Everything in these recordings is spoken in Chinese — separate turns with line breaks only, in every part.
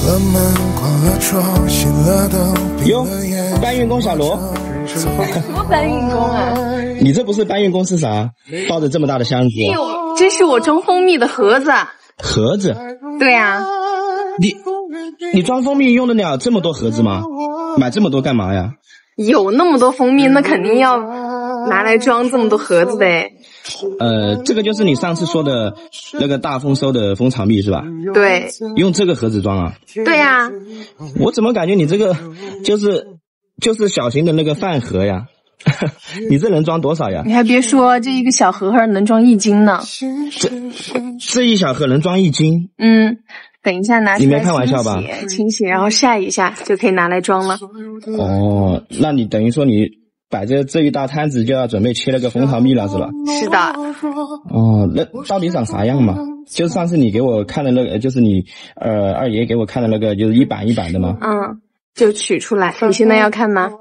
哟，搬运工小罗，
什么搬运工啊？
你这不是搬运工是啥？抱着这么大的箱子？
哎呦，这是我装蜂蜜的盒子。
盒子？
对啊。
你装蜂蜜用得了这么多盒子吗？买这么多干嘛呀？
有那么多蜂蜜，那肯定要拿来装这么多盒子的。
这个就是你上次说的那个大丰收的蜂巢蜜是吧？
对。
用这个盒子装啊？
对呀。
我怎么感觉你这个就是小型的那个饭盒呀？你这能装多少呀？
你还别说，这一个小盒盒能装1斤呢。
这一小盒能装1斤？
嗯，等一下拿出来
你没开玩笑吧？
清洗，然后晒一下就可以拿来装了。
哦，那你等于说你摆着这一大摊子就要准备切那个蜂巢蜜了是吧？
是的。
哦，那到底长啥样嘛？就是上次你给我看的那个，就是你二爷给我看的那个，就是一板一板的吗？
嗯，就取出来。你现在要看吗？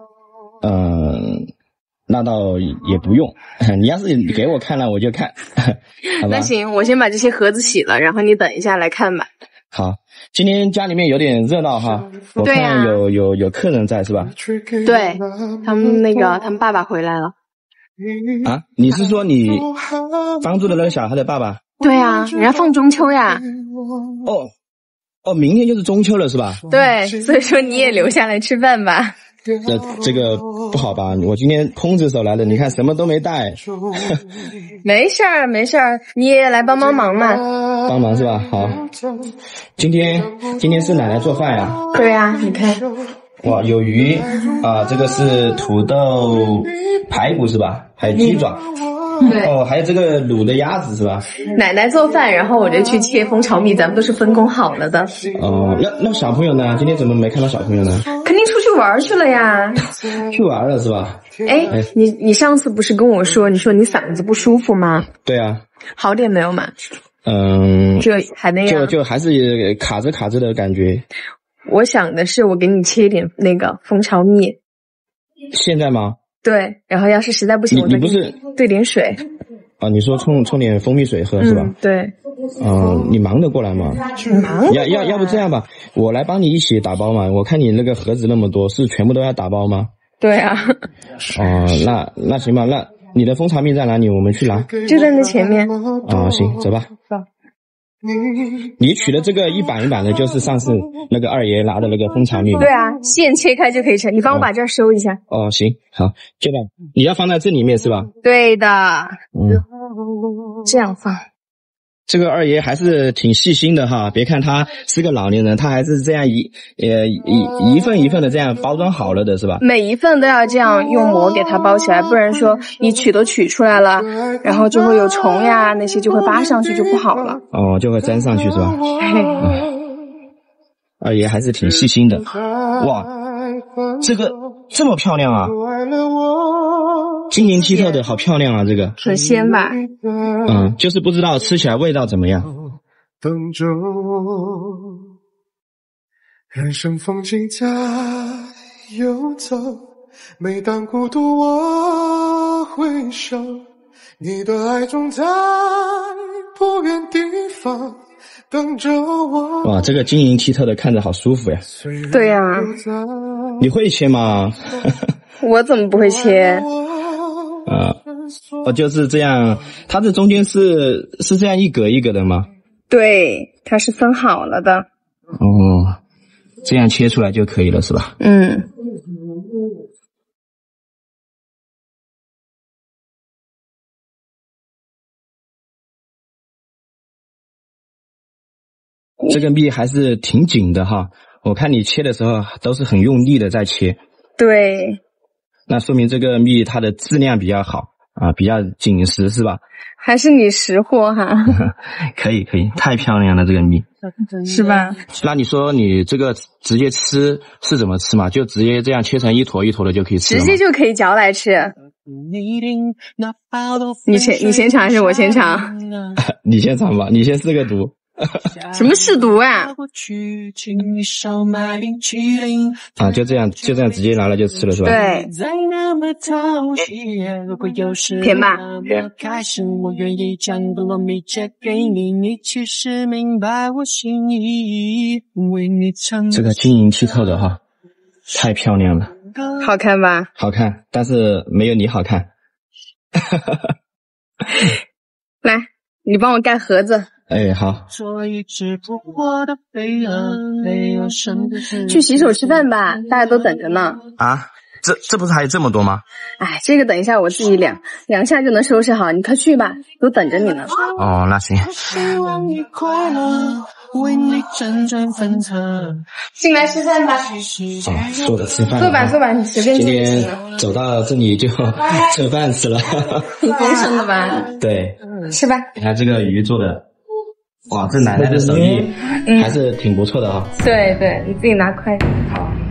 那倒也不用，你要是给我看了我就看。好吧，
那行，我先把这些盒子洗了，然后你等一下来看吧。
好，今天家里面有点热闹哈，我看有客人在是吧？
对，他们爸爸回来了。
啊，你是说你帮助的那个小孩的爸爸？
对啊，人家放中秋呀。
哦，明天就是中秋了是吧？
对，所以说你也留下来吃饭吧。
这个不好吧？我今天空着手来的，你看什么都没带。
没事儿，没事儿，你也来帮忙嘛。
帮忙是吧？好，今天是奶奶做饭呀？
对呀，你看。
哇，有鱼啊，这个是土豆排骨是吧？还有鸡爪。
对。
哦，还有这个卤的鸭子是吧？
奶奶做饭，然后我就去切蜂巢蜜，咱们都是分工好了的。
哦，那小朋友呢？今天怎么没看到小朋友呢？
肯定出去玩去了呀。
去玩了是吧？
哎，你上次不是跟我说，你说你嗓子不舒服吗？
对啊。好
点没有嘛？这还那样。
就还是卡着的感觉。
我想的是，我给你切一点那个蜂巢蜜。
现在吗？
对，然后要是实在不行，我再给你兑点水。
啊，你说冲点蜂蜜水喝是吧？
对。
你忙得过来吗？
忙。
要不这样吧，我来帮你一起打包嘛。我看你那个盒子那么多，是全部都要打包吗？
对啊。
那行吧，那你的蜂巢蜜在哪里？我们去拿。
就在那前面。
行，走吧。你取的这个一板一板的，就是上次那个二爷拿的那个蜂巢蜜。
对啊，现切开就可以吃。你帮我把这儿收一下。
行，好，就这样。你要放在这里面是吧？
对的。这样放。
这个二爷还是挺细心的哈，别看他是个老年人，他还是这样一份一份的这样包装好了的是吧？
每一份都要这样用膜给它包起来，不然说你取出来了，然后就会有虫呀，那些就会扒上去就不好了。
就会粘上去是吧？二爷还是挺细心的。哇，这个这么漂亮啊！晶莹剔透的，好漂亮啊！这个
很鲜吧？
就是不知道吃起来味道怎么样。
等着人生风景在游走，每当孤独我回首，你的爱总在不远地方等着我。
哇，这个晶莹剔透的看着好舒服呀。
对呀。
你会切吗？
我怎么不会切？
就是这样，它这中间是这样一格一格的吗？
对，它是分好了的。
这样切出来就可以了是吧？这个蜜还是挺紧的哈，我看你切的时候都是很用力的在切。
对。
那说明这个蜜它的质量比较好比较紧实是吧？
还是你识货哈。
可以，太漂亮了这个蜜。
是吧？那
你说你这个直接吃是怎么吃嘛？就直接这样切成一坨一坨的就可以吃了吗？
直接就可以嚼来吃。你先尝还是我先尝？
你先尝吧，你先试个毒。
什么试毒啊？
啊，就这样直接拿来就吃了是吧？
对，甜吧？
甜。这个晶莹剔透的哈，太漂亮了。
好看吧？
好看，但是没有你好看。
来，你帮我盖盒子。
哎，好。
去洗手吃饭吧，大家都等着呢。
啊，这不是还有这么多吗？
哎，这个等一下我自己量下就能收拾好，你快去吧，都等着你呢。
哦，那行。
进来吃饭吧。
坐着吃饭。
坐吧，你随便
今天走到这里就蹭饭吃了。
挺丰盛的吧？
对，
吃吧。
你看这个鱼做的，哇，这奶奶的手艺还是挺不错的啊。
对，你自己拿筷子。好。